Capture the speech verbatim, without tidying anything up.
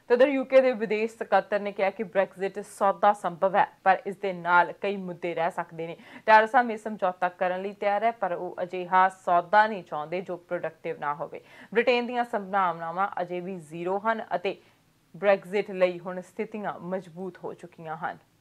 तो उधर यूके के विदेश सकੱਤਰ ने कहा कि ब्रैक्जिट सौदा संभव है पर इस दे नाल कई मुद्दे रह सकते हैं। टेरेसा मे समझौता करने लई तैयार है पर वो अजिहा सौदा नहीं चाहते जो प्रोडक्टिव ना हो। ब्रिटेन दीयां संभावनावां अजे भी जीरो हन अते ब्रैक्जिट लई हुण स्थितियां मजबूत हो चुकियां हन।